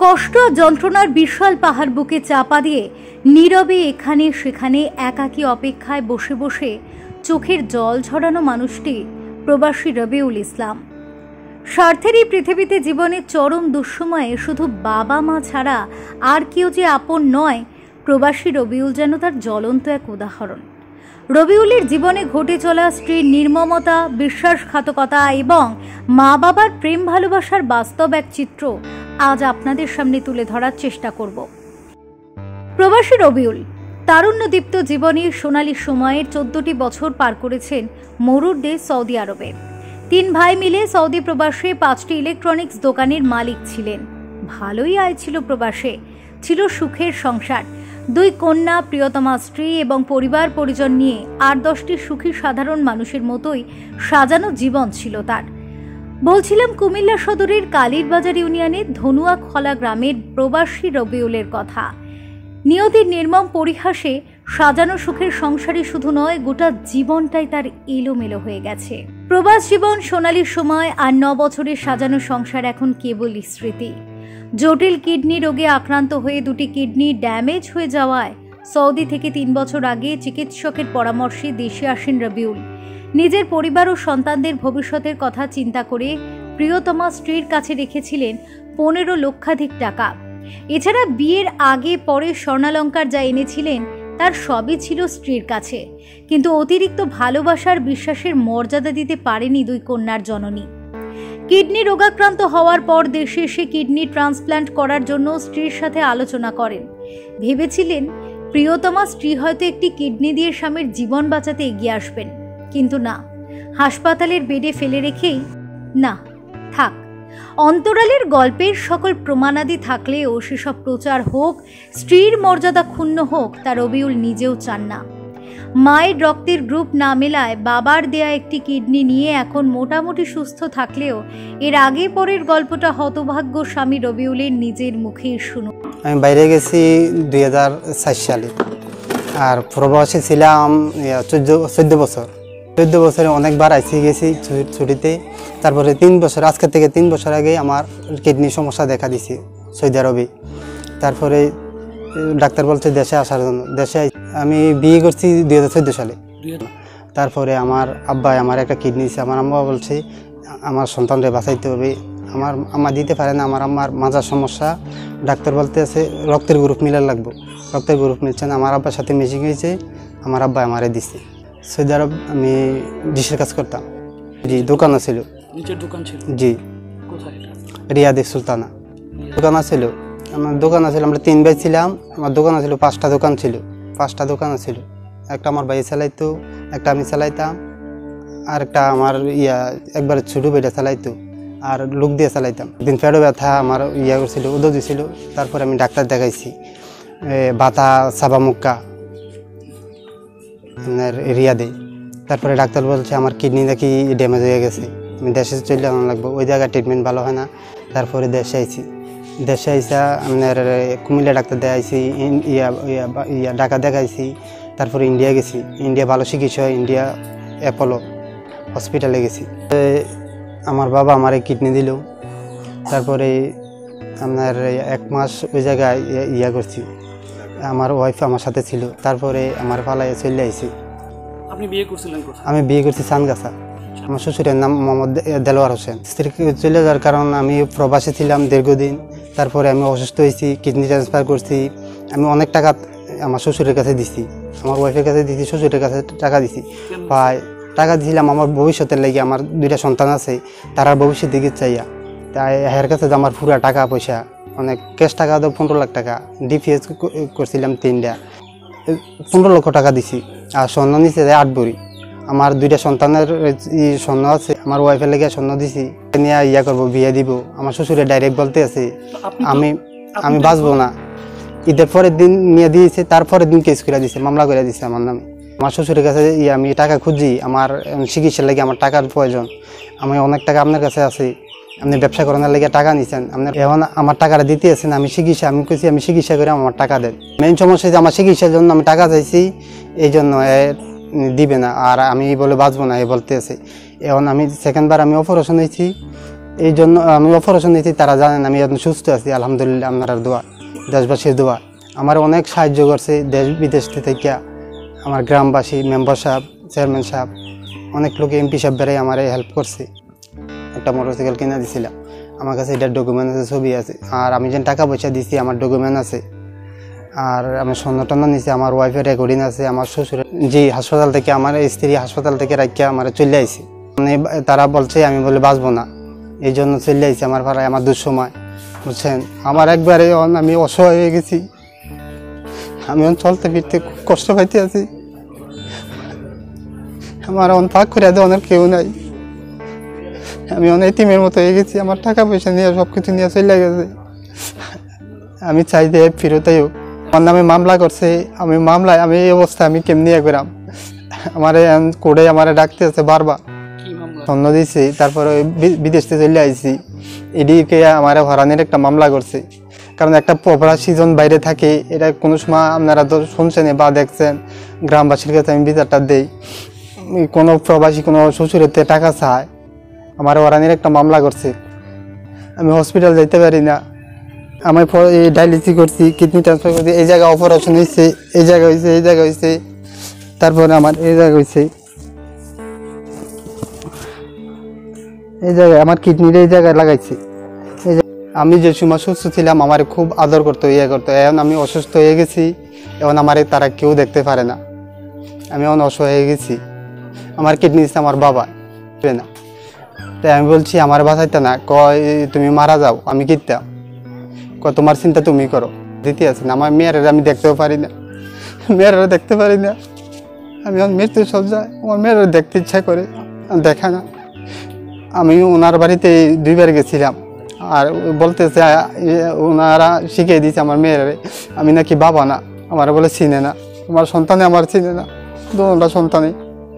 কষ্ট যন্ত্রণার বিশাল পাহাড় বুকে চাপা দিয়ে নীরবে এখানে সেখানে একাকী অপেক্ষায় বসে বসে চোখের জল ঝরানো মানুষটি প্রবাসী রবিউল ইসলাম। স্বার্থের এই পৃথিবীতে জীবনের চরম দুঃসময়ে শুধু বাবা মা ছাড়া আর কেউ যে আপন নয়, প্রবাসী রবিউল যেন তার জ্বলন্ত এক উদাহরণ। রবিউলের জীবনে ঘটে চলা স্ত্রীর নির্মমতা, বিশ্বাসঘাতকতা এবং মা বাবার প্রেম ভালোবাসার বাস্তব এক চিত্র আজ আপনাদের সামনে তুলে ধরার চেষ্টা করব। প্রবাসী রবিউল তারুণ্যদীপ্ত জীবনের সোনালী সময়ের 14টি বছর পার করেছেন মরুর দেশ সৌদি আরবে। 3 ভাই মিলে সৌদি প্রবাসে 5টি ইলেকট্রনিক্স দোকানের মালিক ছিলেন। ভালোই আয় ছিল প্রবাসে, ছিল সুখের সংসার। 2 কন্যা, প্রিয়তমা স্ত্রী এবং পরিবার পরিজন নিয়ে 8-10টি সুখী সাধারণ মানুষের মতোই সাজানো জীবন ছিল তার। বলছিলাম কুমিল্লা সদরের কালীরবাজার ইউনিয়নের ধনুয়াখলা গ্রামের প্রবাসী রবিউলের কথা। নিয়তির নির্মম পরিহাসে সাজানো সুখের সংসারই শুধু নয়, গোটা জীবনটাই তার এলোমেলো হয়ে গেছে। প্রবাস জীবন সোনালী সময় আর 9 বছরের সাজানো সংসার এখন কেবলই স্মৃতি। জটিল কিডনি রোগে আক্রান্ত হয়ে 2টি কিডনি ড্যামেজ হয়ে যাওয়ায় সৌদি থেকে 3 বছর আগে চিকিৎসকের পরামর্শে দেশে আসেন রবিউল। নিজের পরিবার ও সন্তানদের ভবিষ্যতের কথা চিন্তা করে প্রিয়তমা স্ত্রীর কাছে রেখেছিলেন 15 লক্ষাধিক টাকা। এছাড়া বিয়ের আগে পরে স্বর্ণালঙ্কার যা এনেছিলেন তার সবই ছিল স্ত্রীর কাছে, কিন্তু অতিরিক্ত ভালোবাসার বিশ্বাসের মর্যাদা দিতে পারেনি 2 কন্যার জননী। কিডনি রোগাক্রান্ত হওয়ার পর দেশে এসে কিডনি ট্রান্সপ্ল্যান্ট করার জন্য স্ত্রীর সাথে আলোচনা করেন। ভেবেছিলেন প্রিয়তমা স্ত্রী হয়তো একটি কিডনি দিয়ে স্বামীর জীবন বাঁচাতে এগিয়ে আসবেন, কিন্তু না, হাসপাতালের বেডে ফেলে রেখেই না থাক। অন্তরালের গল্পের সকল প্রমাণাদি থাকলেও সেসব প্রচার হোক, স্ত্রীর মর্যাদা ক্ষুণ্ণ হোক, তা রবিউল নিজেও চান না। মায়ের রক্তের গ্রুপ না মেলায় বাবার দেয়া একটি কিডনি নিয়ে এখন মোটামুটি সুস্থ থাকলেও এর আগে পরের গল্পটা হতভাগ্য স্বামী রবিউলের নিজের মুখেই শুনুন। আমি বাইরে গেছি 2004 সালে, আর প্রবাসী ছিলাম 14 বছর। 14 বছরে অনেকবার আইসি গেছি ছুটিতে। তারপরে 3 বছর, আজকে থেকে 3 বছর আগে আমার কিডনি সমস্যা দেখা দিছে সৌদি আরবে। তারপরে ডাক্তার বলছে দেশে আসার জন্য। দেশে আমি বিয়ে করছি 2014 সালে। তারপরে আমার আব্বাই আমার একটা কিডনি দিছে। আমার আম্মা বলছে আমার সন্তানরে বাঁচাইতে হবে। আমার আম্মা দিতে পারে না, আমার আম্মার মাজার সমস্যা। ডাক্তার বলতে আছে রক্তের গ্রুপ মিলার লাগবে। রক্তের গ্রুপ মিলছে না। আমার আব্বার সাথে মিশিং হয়েছে, আমার আব্বাই আমারে দিচ্ছে। সৌদি আরব আমি ডিশের কাজ করতাম। জি, দোকান ছিল। নিচের দোকান ছিল? জি। কোথায়? রিয়াদে সুলতানা দোকান ছিল। আমার দোকান ছিল, আমরা 3 ভাই ছিলাম। আমার দোকান ছিল, 5টা দোকান ছিল। 5টা দোকান ছিল। একটা আমার ভাই চালাইতো, একটা আমি চালাইতাম, আর একটা আমার একবার ছোট ভাইটা চালাইতো, আর লোক দিয়ে চালাইতাম। একদিন পেটে ব্যথা আমার করছিল, উদো দিছিল। তারপরে আমি ডাক্তার দেখাইছি, বাতা সাবা মুক্কা রিয়াদে। তারপরে ডাক্তার বলছে আমার কিডনি নাকি ড্যামেজ হয়ে গেছে, আমি দেশে চলে আনা লাগবো, ওই জায়গায় ট্রিটমেন্ট ভালো হয় না। তারপরে দেশে আইছি। দেশে আইসা আপনার কুমিল্লা ডাক্তার দেখাইছি, ঢাকা দেখাইছি। তারপরে ইন্ডিয়া গেছি। ইন্ডিয়া ভালো চিকিৎসা হয়, ইন্ডিয়া অ্যাপোলো হসপিটালে গেছি। আমার বাবা আমার কিডনি দিল। তারপরে আপনার 1 মাস ওই জায়গায় করছি। আমার ওয়াইফ আমার সাথে ছিল। তারপরে আমার পালায় চলে আইছি। আপনি বিয়ে করছিলেন কোথায়? আমি বিয়ে করছি চানগাছা। আমার শ্বশুরের নাম মোহাম্মদ দেলোয়ার হোসেন। স্ত্রী চলে যাওয়ার কারণ আমি প্রবাসী ছিলাম দীর্ঘদিন। তারপরে আমি অসুস্থ হয়েছি, কিডনি ট্রান্সফার করছি। আমি অনেক টাকা আমার শ্বশুরের কাছে দিছি, আমার ওয়াইফের কাছে দিছি, শ্বশুরের কাছে টাকা দিছি। প্রায় টাকা দিয়েছিলাম আমার ভবিষ্যতের লাগে। আমার 2টা সন্তান আছে, তারা ভবিষ্যৎ দিকে চাইয়া। তাই এর কাছে আমার পুরা টাকা পয়সা অনেক ক্যাশ টাকা তো 15 লাখ টাকা। ডিপিএস করছিলাম 3টা, 15 লক্ষ টাকা দিছি। আর স্বর্ণ নিচে 8 ভরি। আমার 2টা সন্তানের স্বর্ণ আছে, আমার ওয়াইফের লেগে স্বর্ণ দিছি। নিয়ে করবো, বিয়ে দিব। আমার শ্বশুরে ডাইরেক্ট বলতে আছে আমি বাঁচবো না। ঈদের পরের দিন নিয়ে দিয়েছে, তারপরের দিন কেস করে দিছে, মামলা করে দিছে আমার নামে। আমার শ্বশুরের কাছে আমি টাকা খুঁজি, আমার চিকিৎসার লাগে আমার টাকার প্রয়োজন। আমি অনেক টাকা আপনার কাছে আছে, আপনি ব্যবসা করানোর লেগে টাকা নিচ্ছেন, আপনার এখন আমার টাকাটা দিতে আছেন। আমি কইছি আমি চিকিৎসা করে আমার টাকা দেন। মেইন সমস্যা যে আমার চিকিৎসার জন্য আমি টাকা চাইছি, এই জন্য দিবে না। আর আমি বলে বাঁচবো না, এ বলতে আছে। এখন আমি 2nd বার আমি অপারেশন হয়েছি, এই জন্য আমি অপারেশন নিয়েছি, তারা জানেন আমি এখন সুস্থ আছি আলহামদুলিল্লাহ। আপনার দোয়া, দেশবাসীর দোয়া আমার অনেক সাহায্য করছে, দেশ বিদেশ থেকে আমার গ্রামবাসী, মেম্বার সাহেব, চেয়ারম্যান সাহেব, অনেক লোক এমপি সাহেবরাই আমার হেল্প করছে। একটা মোটরসাইকেল কিনে দিয়েছিলাম, আমার কাছে এটার ডকুমেন্ট আছে, ছবি আছে। আর আমি যেন টাকা পয়সা দিছি আমার ডকুমেন্ট আছে। আর আমি স্বর্ণ নিছি, আমার ওয়াইফের রেকর্ডিং আছে। আমার শ্বশুর জি হাসপাতাল থেকে, আমার স্ত্রী হাসপাতাল থেকে রাখিয়া আমার চলে আইছি। মানে তারা বলছে আমি বলে বাঁচবো না, এই জন্য চলে আইছি আমার পাড়ায় আমার দুঃসময়, বুঝছেন। আমার একবারে আমি অসহায় হয়ে গেছি, আমি চলতে ফিরতে খুব কষ্ট পাইতে আছি। আমার পাক করে দেওয়ার অনেক কেউ নাই, আমি অনেক টিমের মতো হয়ে গেছি। আমার টাকা পয়সা নিয়ে সব কিছু নিয়ে চলে গেছে। আমি চাই যে ফেরতই হোক। আমার নামে মামলা করছে, আমি মামলায় আমি এই অবস্থা আমি কেমনি করাম। আমার কোর্টে আমার ডাকতে আছে বারবার, স্বর্ণ দিয়েছি, তারপরে বিদেশ থেকে চলে আইছি। এদিকে আমার হরানির একটা মামলা করছে, কারণ একটা প্রবাসী জন বাইরে থাকে, এটা কোনো সময় আপনারা তো শুনছেন বা দেখছেন, গ্রামবাসীর কাছে আমি বিচারটা দেই। কোনো প্রবাসী কোনো শ্বশুরেতে টাকা চায়, আমার হরানির একটা মামলা করছে। আমি হসপিটাল যাইতে পারি না, আমি ডায়ালিসিস করছি, কিডনি ট্রান্সফার করছি, এই জায়গায় অপারেশন হয়েছে, এই জায়গা হয়েছে, এই জায়গা হয়েছে, তারপরে আমার এই জায়গা হয়েছে, এই জায়গায় আমার কিডনির এই জায়গায় লাগাইছে। আমি যে সময় সুস্থ ছিলাম আমার খুব আদর করতো, ইয়ে করতো। এখন আমি অসুস্থ হয়ে গেছি, এখন আমার তারা কেউ দেখতে পারে না, আমি এখন অসহায় হয়ে গেছি। আমার কিডনি দিচ্ছে আমার বাবা না, তাই আমি বলছি আমার বাঁচাইতে না, কয় তুমি মারা যাও, আমি কিনতাম, কয় তোমার চিন্তা তুমি করো। দিতে আছেন আমার মেয়েরা আমি দেখতেও পারি না, মেয়েরা দেখতে পারি না, আমি মৃত্যু সজ্জায় আমার মেয়েরা দেখতে ইচ্ছা করে, দেখা না। আমি ওনার বাড়িতে 2 বার গেছিলাম, আর বলতেছে ওনারা শিখিয়ে দিয়েছে আমার মেয়েরা আমি নাকি বাবা না, আমার বলে চিনে না, আমার সন্তানে আমার চিনে না, দুটা সন্তানে।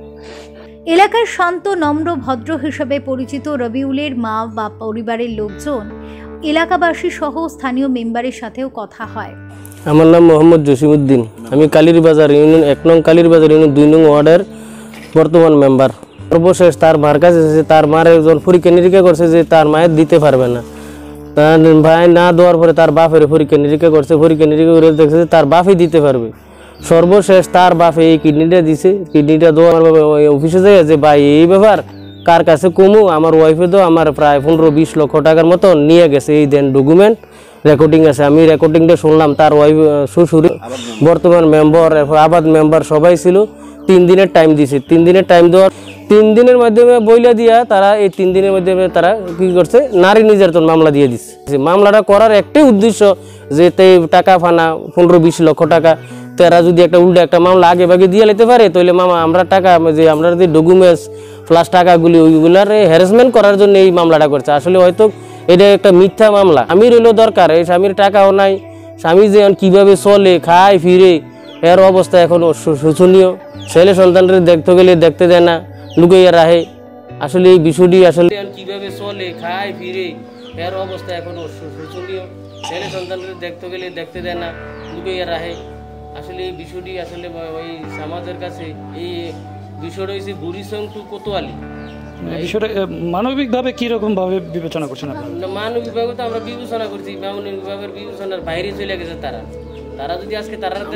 এলাকার শান্ত, নম্র, ভদ্র হিসেবে পরিচিত রবিউলের মা বা পরিবারের লোকজন, এলাকাবাসী সহ স্থানীয় মেম্বারের সাথেও কথা হয়। আমার নাম মোহাম্মদ জসিমউদ্দিন, আমি কালীরবাজার ইউনিয়ন 1 নং কালীরবাজার ইউনিয়ন 2 নং ওয়ার্ডের বর্তমান মেম্বার। সর্বশেষ তার মার কাছে এসেছে, তার মার একজন পরীক্ষা নিরীক্ষা করছে যে তার মায়ের দিতে পারবে না, তার ভাই না দেওয়ার পরে তার বাপের পরীক্ষা নিরীক্ষা করছে, পরীক্ষা নিরীক্ষা করে দেখছে যে তার বাপই দিতে পারবে। সর্বশেষ তার বাপে এই কিডনিটা দিছে, কিডনিটা দেওয়া আমার অফিসে যায় যে ভাই এই ব্যাপার কার কাছে কমু, আমার ওয়াইফে তো আমার প্রায় 15-20 লক্ষ টাকার মতো নিয়ে গেছে, এই দেন ডকুমেন্ট রেকর্ডিং আছে। আমি রেকর্ডিংটা শুনলাম, তার ওয়াইফ শ্বশুর বর্তমান মেম্বার, আবাদ মেম্বার সবাই ছিল। 3 দিনের টাইম দিছে, 3 দিনের টাইম দেওয়ার 3 দিনের মাধ্যমে বইলা দিয়া তারা এই 3 দিনের মাধ্যমে তারা কি করছে, নারী নির্যাতন মামলা দিয়ে দিচ্ছে। মামলাটা করার একটাই উদ্দেশ্য যে টাকা ফানা 15-20 লক্ষ টাকা, তারা যদি একটা উল্টা একটা মামলা আগে ভাগে দিয়ে নিতে পারে, তাহলে মামা আমরা টাকা যে আমরা যে ডকুমেন্টস প্লাস টাকাগুলি ওইগুলার হ্যারাসমেন্ট করার জন্য এই মামলাটা করছে। আসলে হয়তো এটা একটা মিথ্যা মামলা। স্বামীর হইলেও দরকার, এই স্বামীর টাকাও নাই, স্বামী যে কিভাবে চলে খায় ফিরে, এর অবস্থা এখন শোচনীয়। ছেলে সন্তানদের দেখতে গেলে দেখতে দেয় না, লুকাইয়া রাখে। আসলে এই বিষয়টি আসলে কিভাবে চলে খায় ফিরে, এর অবস্থা এখন শোচনীয়। ছেলে সন্তানদের দেখতে গেলে দেখতে দেয় না, লুকাইয়া রাখে। আসলে এই বিষয়টি আসলে ওই সমাজের কাছে এই বিষয়টা হয়েছে বুড়িসং টু কোতোয়ালি। বিষয়টা মানবিকভাবে কিরকম ভাবে বিবেচনা করছেন আপনারা? মানবিকভাবে তো আমরা বিবেচনা করছি, মানবিকভাবে বিবেচনার বাইরে চলে গেছে তারা। তারা যদি আজকে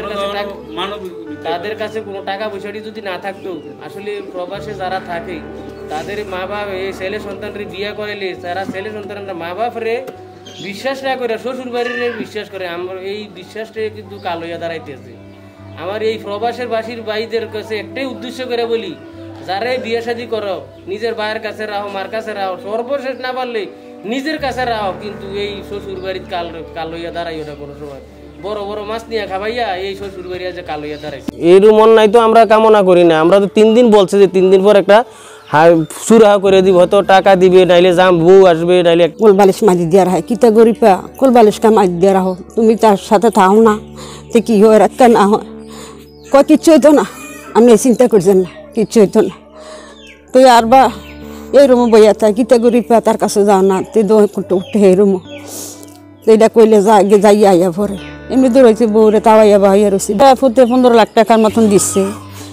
তাদের কাছে কোনো টাকা পয়সাটি যদি না থাকতো, আসলে প্রবাসে যারা থাকে তাদের মা বাপ এই ছেলে সন্তানরে বিয়ে করাইলে তারা ছেলে সন্তানরা মা বাপরে বিশ্বাস না করে শ্বশুর বাড়ির বিশ্বাস করে। আমার এই বিশ্বাসটা কিন্তু কাল হইয়া দাঁড়াইতেছে। আমার এই প্রবাসের বাসীর ভাইদের কাছে একটাই উদ্দেশ্য করে বলি, যারাই বিয়ে শাদী করো নিজের ভাইয়ের কাছে রাখো, মার কাছে রাখো, সর্বশেষ না পারলে নিজের কাছে রাখো, কিন্তু এই শ্বশুর বাড়ির কাল হইয়া দাঁড়াই ওটা কোনো সময়। বড় বড় মাছ নিয়ে খাবাইয়া এই শ্বশুর বাড়ি যে কাল হইয়া দাঁড়াইছে, এই মন নাই তো আমরা কামনা করি না। আমরা তো 3 দিন বলছে যে 3 দিন পর একটা সুরাহা করে দিব, হয়তো টাকা দিবে, নাইলে জাম বউ আসবে, নাইলে কোল বালিশ মারি দিয়ে রাখে, কিতা গরিপা কোল বালিশটা মারি দিয়ে রাখো, তুমি তার সাথে থাও না, তো কি হয় রাখতে না হয়, কয় কিচ্ছু হইতো না, আপনি চিন্তা করছেন না, কিচ্ছু হইতো না। তো আর বা এই রুমো বইয়া থাকে, কিতা গরিপা তার কাছে যাও না, তো উঠে এই রুমো, এইটা কইলে যাই আইয়া পরে এমনি দৌড়াইছে বউরে তাওয়াইয়া বাহাইয়া রয়েছে। 15 লাখ টাকার মতন দিচ্ছে,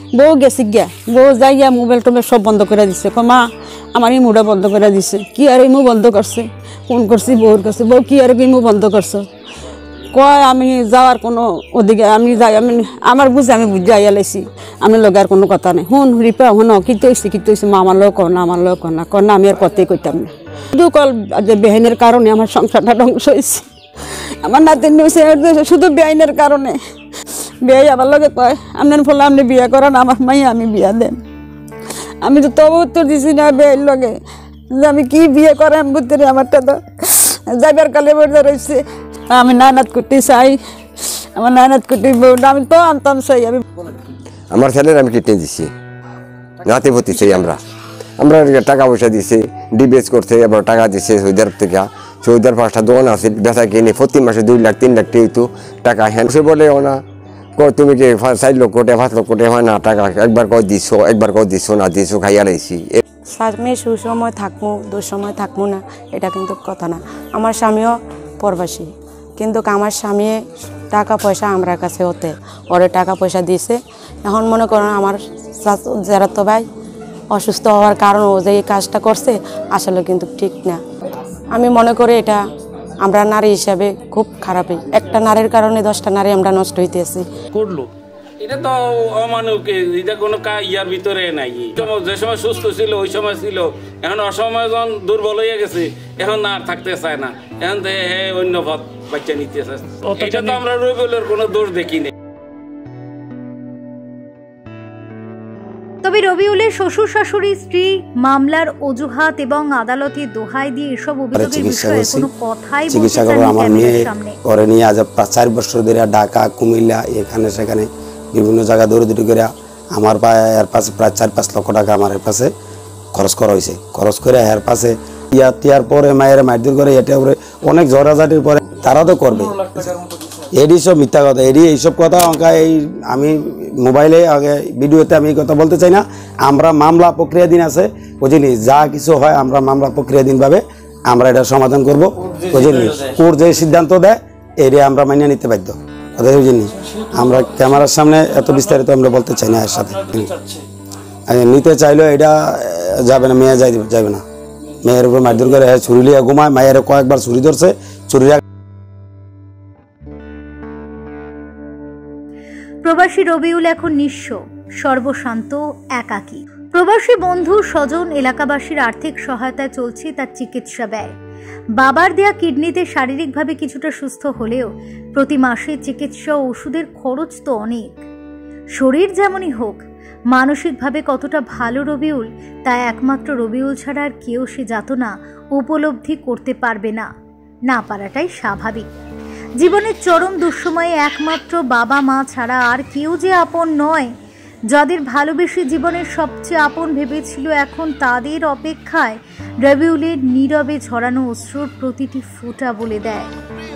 বউ গেছি গিয়া বউ যাইয়া মোবাইল টোবাইল সব বন্ধ করে দিছে মা আমার এই মুডা বন্ধ করে দিছে কি আর ইমু বন্ধ করছে ফোন করছি বউর কাছে বউ কি আর ইমু বন্ধ করছো কয় আমি যাওয়ার কোনো ওদিকে আমি যাই আমি আমার বুঝে আমি বুঝে আইয়া লাইছি আমি লগে আর কোনো কথা নেই হুন রিপা হুন কি হয়েছে মা আমার লোক না আমার লোক না কন্যা আমি আর কথাই কইতাম না শুধু কল যে বেহাইনের কারণে আমার সংসারটা ধ্বংস হয়েছে আমার নাতিন হয়েছে শুধু বেআইনের কারণে বিয়ে আমার লগে কয় আপনার ফলে আপনি বিয়ে করেন আমার মাই আমি বিয়া দেন আমি তো তবু উত্তর দিছি না বেআইন লগে যে আমি কি বিয়ে করেন বুঝতে আমারটা তো যাইবার কালে বসে রয়েছে আমি নানাত করতে চাই আমার নানাত করতে আমি তো আনতাম চাই আমি আমার ছেলের আমি কিডনি দিছি নাতি ভর্তি চাই আমরা টাকা পয়সা দিছি ডিবেস করছে এবার টাকা দিছে সৌদি আরব থেকে সৌদি আরব 5টা দোকান আছে বেচা কিনে প্রতি মাসে 2 লাখ 3 লাখ টাকা হ্যান্ড সে বলে না তুমি কি 4 লক্ষ টাকা 5 লক্ষ টাকা হয় না টাকা একবার কই দিছো না দিছো খাইয়া লাইছি স্বামী সুসময় থাকবো দুঃসময় থাকবো না এটা কিন্তু কথা না আমার স্বামীও প্রবাসী কিন্তু আমার স্বামী টাকা পয়সা আমার কাছে হতে ওরে টাকা পয়সা দিয়েছে এখন মনে করেন আমার যারা তো ভাই অসুস্থ হওয়ার কারণ ও যে এই কাজটা করছে আসলে কিন্তু ঠিক না আমি মনে করি এটা আমরা নারী হিসাবে খুব খারাপই একটা নারীর কারণে 10টা নারী আমরা নষ্ট হইতেছি করলো এটা তো অমানুক এটা কোনো ইয়ার ভিতরে নাই যে সময় সুস্থ ছিল ওই সময় ছিল এখন অসময় যখন দুর্বল হয়ে গেছে এখন আর থাকতে চায় না এখন অন্য পথ বাচ্চা নিতে চায় এটা তো আমরা রবিউলের কোনো দোষ দেখি না তবে রবিউলের শ্বশুর শাশুড়ি স্ত্রী মামলার অজুহাত এবং আদালতে দোহাই দিয়ে এসব অভিযোগের বিষয়ে কোনো কথাই বলতে চান না ক্যামেরার সামনে। ওরে নিয়ে আজ 4 বছর ধরে ঢাকা কুমিল্লা এখানে সেখানে বিভিন্ন জায়গা দৌড়ি করে আমার এর পাশে প্রায় 4-5 লক্ষ টাকা আমার পাশে খরচ করা হয়েছে খরচ করে এর পাশে তিয়ার পরে মায়ের মারধর করে এটা অনেক ঝড়াঝাটির পরে তারা তো করবে এডি সব মিথ্যা কথা এডি এইসব কথা এই আমি মোবাইলে আগে ভিডিওতে আমি এই কথা বলতে চাই না আমরা মামলা প্রক্রিয়াধীন আছে বুঝিনি যা কিছু হয় আমরা মামলা প্রক্রিয়াধীনভাবে আমরা এটা সমাধান করবো বুঝিনি কোর্ট যে সিদ্ধান্ত দেয় এরিয়া আমরা মানিয়ে নিতে বাধ্য কথা বুঝিনি আমরা ক্যামেরার সামনে এত বিস্তারিত আমরা বলতে চাই না এর সাথে নিতে চাইলেও এটা যাবে না মেয়ে যাবে না মেয়ের উপর মারধর করে ছুরি লিয়ে ঘুমায় মায়ের কয়েকবার ছুরি ধরছে ছুরি প্রবাসী রবিউল এখন নিঃস্ব সর্বশান্ত একাকী প্রবাসী বন্ধু স্বজন এলাকাবাসীর আর্থিক সহায়তায় চলছে তার চিকিৎসা ব্যয় বাবার দেয়া কিডনিতে শারীরিকভাবে কিছুটা সুস্থ হলেও প্রতি মাসে চিকিৎসা ও ওষুধের খরচ তো অনেক শরীর যেমনই হোক মানসিকভাবে কতটা ভালো রবিউল তা একমাত্র রবিউল ছাড়া আর কেউ সে যাতনা উপলব্ধি করতে পারবে না পারাটাই স্বাভাবিক জীবনের চরম দুঃসময়ে একমাত্র বাবা মা ছাড়া আর কেউ যে আপন নয় যাদের ভালোবেসে জীবনের সবচেয়ে আপন ভেবেছিল এখন তাদের অপেক্ষায় রবিউলের নীরবে ঝরানো অশ্রুর প্রতিটি ফোঁটা বলে দেয়